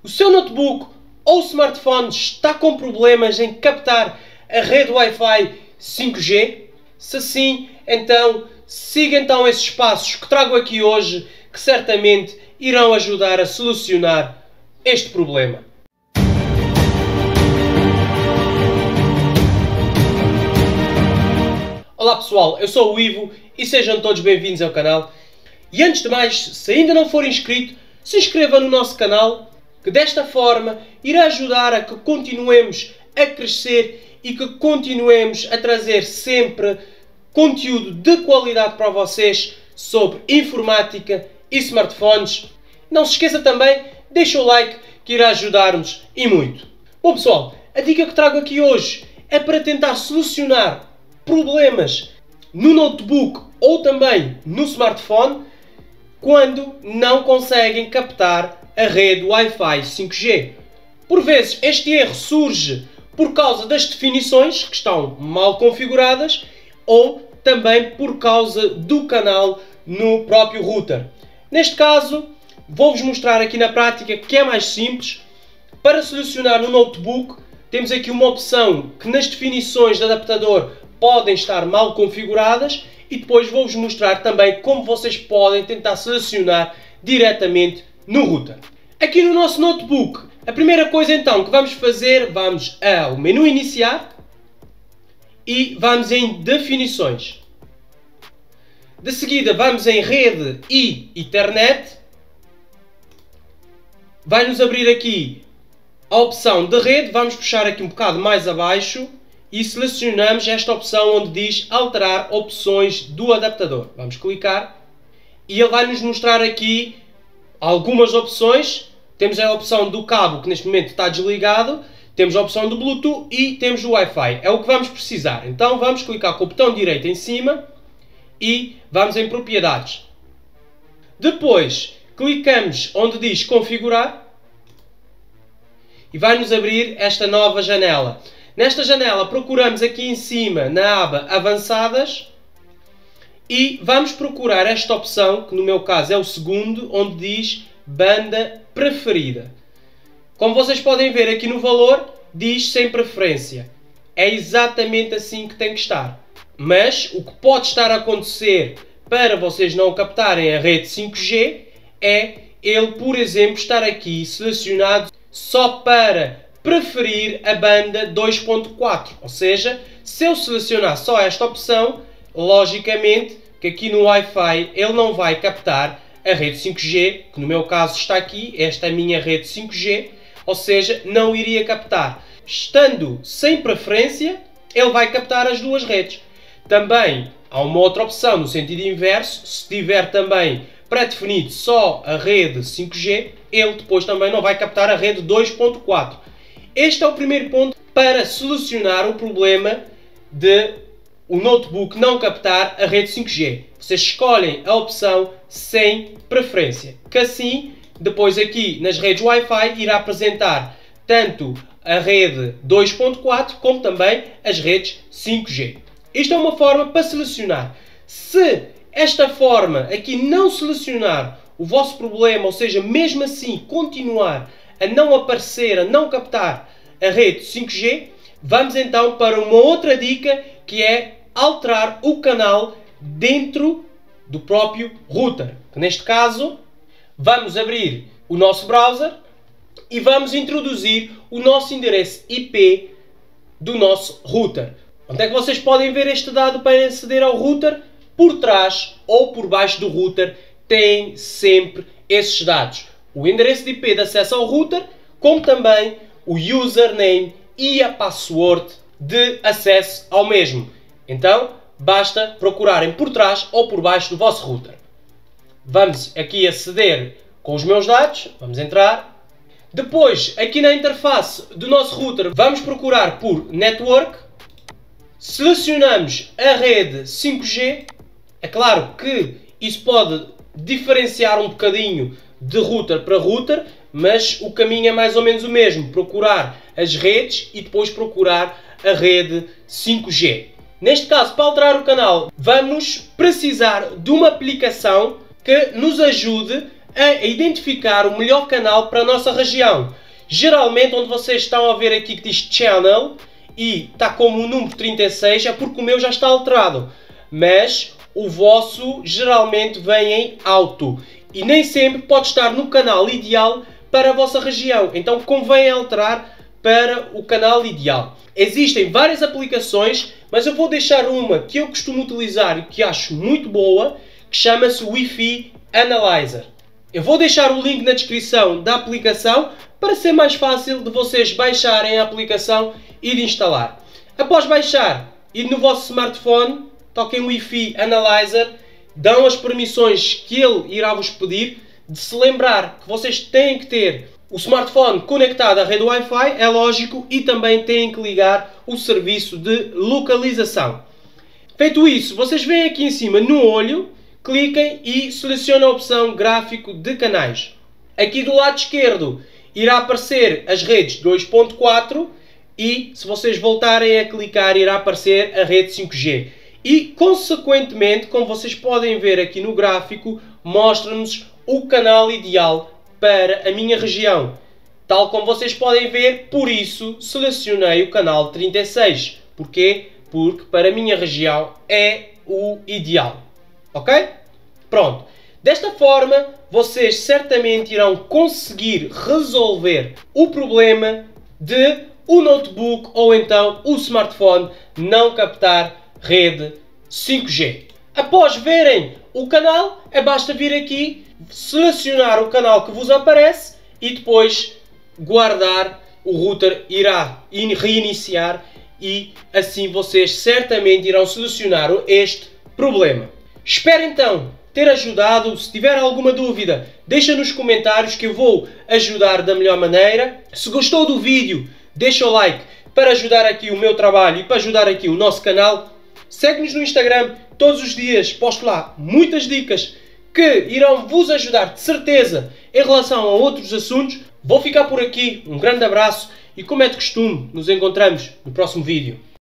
O seu notebook ou smartphone está com problemas em captar a rede Wi-Fi 5G? Se sim, então siga esses passos que trago aqui hoje, que certamente irão ajudar a solucionar este problema. Olá pessoal, eu sou o Ivo e sejam todos bem-vindos ao canal. E antes de mais, se ainda não for inscrito, se inscreva no nosso canal, que desta forma irá ajudar a que continuemos a crescer e que continuemos a trazer sempre conteúdo de qualidade para vocês sobre informática e smartphones. Não se esqueça também, deixa o like que irá ajudar-nos e muito. Bom pessoal, a dica que trago aqui hoje é para tentar solucionar problemas no notebook ou também no smartphone quando não conseguem captar a rede Wi-Fi 5G. Por vezes este erro surge por causa das definições que estão mal configuradas ou também por causa do canal no próprio router. Neste caso, vou-vos mostrar aqui na prática que é mais simples. Para solucionar no notebook, temos aqui uma opção que nas definições do adaptador podem estar mal configuradas e depois vou-vos mostrar também como vocês podem tentar selecionar diretamente no router. Aqui no nosso notebook, a primeira coisa então que vamos fazer, vamos ao menu iniciar e vamos em definições. De seguida vamos em rede e internet. Vai-nos abrir aqui a opção de rede, vamos puxar aqui um bocado mais abaixo e selecionamos esta opção onde diz alterar opções do adaptador. Vamos clicar e ele vai nos mostrar aqui algumas opções. Temos a opção do cabo que neste momento está desligado, temos a opção do Bluetooth e temos o Wi-Fi. É o que vamos precisar. Então vamos clicar com o botão direito em cima e vamos em propriedades. Depois clicamos onde diz configurar e vai nos abrir esta nova janela. Nesta janela procuramos aqui em cima na aba avançadas e vamos procurar esta opção, que no meu caso é o segundo, onde diz banda preferida. Como vocês podem ver aqui no valor, diz sem preferência. É exatamente assim que tem que estar. Mas o que pode estar a acontecer para vocês não captarem a rede 5G é ele, por exemplo, estar aqui selecionado só para preferir a banda 2.4. Ou seja, se eu selecionar só esta opção, logicamente que aqui no Wi-Fi ele não vai captar a rede 5G, que no meu caso está aqui, esta é a minha rede 5G, ou seja, não iria captar. Estando sem preferência, ele vai captar as duas redes. Também há uma outra opção no sentido inverso, se tiver também pré-definido só a rede 5G, ele depois também não vai captar a rede 2.4. Este é o primeiro ponto para solucionar o problema de o notebook não captar a rede 5G. Vocês escolhem a opção sem preferência, que assim, depois aqui nas redes Wi-Fi, irá apresentar tanto a rede 2.4 como também as redes 5G. Isto é uma forma para selecionar. Se esta forma aqui não selecionar o vosso problema, ou seja, mesmo assim continuar a não aparecer, a não captar a rede 5G, vamos então para uma outra dica que é alterar o canal dentro do próprio router. Neste caso, vamos abrir o nosso browser e vamos introduzir o nosso endereço IP do nosso router. Onde é que vocês podem ver este dado para aceder ao router? Por trás ou por baixo do router tem sempre esses dados. O endereço de IP de acesso ao router, como também o username e a password de acesso ao mesmo. Então, basta procurarem por trás ou por baixo do vosso router. Vamos aqui aceder com os meus dados, vamos entrar. Depois, aqui na interface do nosso router, vamos procurar por Network. Selecionamos a rede 5G. É claro que isso pode diferenciar um bocadinho de router para router, mas o caminho é mais ou menos o mesmo. Procurar as redes e depois procurar a rede 5G. Neste caso, para alterar o canal, vamos precisar de uma aplicação que nos ajude a identificar o melhor canal para a nossa região. Geralmente, onde vocês estão a ver aqui que diz Channel e está como o número 36, é porque o meu já está alterado. Mas o vosso geralmente vem em Auto. E nem sempre pode estar no canal ideal para a vossa região. Então convém alterar para o canal ideal. Existem várias aplicações, mas eu vou deixar uma que eu costumo utilizar e que acho muito boa, que chama-se Wi-Fi Analyzer. Eu vou deixar o link na descrição da aplicação para ser mais fácil de vocês baixarem a aplicação e de instalar. Após baixar e no vosso smartphone, toquem o Wi-Fi Analyzer, dão as permissões que ele irá vos pedir, de se lembrar que vocês têm que ter o smartphone conectado à rede Wi-Fi, é lógico, e também têm que ligar o serviço de localização. Feito isso, vocês vêm aqui em cima no olho, cliquem e selecionem a opção gráfico de canais. Aqui do lado esquerdo irá aparecer as redes 2.4 e se vocês voltarem a clicar irá aparecer a rede 5G. E consequentemente, como vocês podem ver aqui no gráfico, mostra-nos o canal ideal para a minha região. Tal como vocês podem ver, por isso selecionei o canal 36. Porquê? Porque para a minha região é o ideal. Ok? Pronto. Desta forma, vocês certamente irão conseguir resolver o problema de o notebook ou então o smartphone não captar rede 5G. Após verem o canal, basta vir aqui, selecionar o canal que vos aparece e depois guardar. O router irá reiniciar e assim vocês certamente irão solucionar este problema. Espero então ter ajudado. Se tiver alguma dúvida, deixa nos comentários que eu vou ajudar da melhor maneira. Se gostou do vídeo, deixa o like para ajudar aqui o meu trabalho e para ajudar aqui o nosso canal. Segue-nos no Instagram, todos os dias posto lá muitas dicas que irão vos ajudar de certeza em relação a outros assuntos. Vou ficar por aqui, um grande abraço e como é de costume, nos encontramos no próximo vídeo.